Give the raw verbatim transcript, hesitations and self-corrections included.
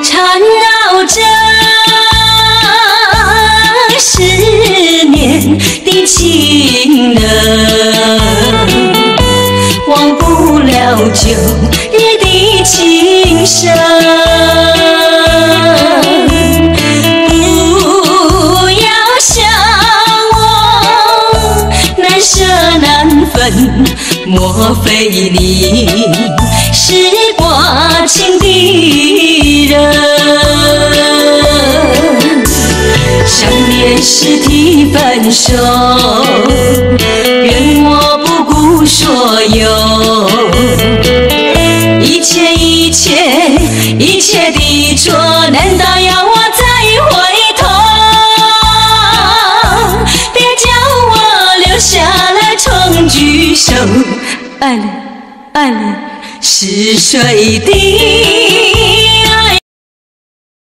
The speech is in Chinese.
缠绕着十年的情人，忘不了旧日的情深。不要想我难舍难分，莫非你是寡情的人？想念时提分手，愿我不顾所有，一切一切一切的错，难道要我再回头？别叫我留下来重聚首，爱了爱了是谁的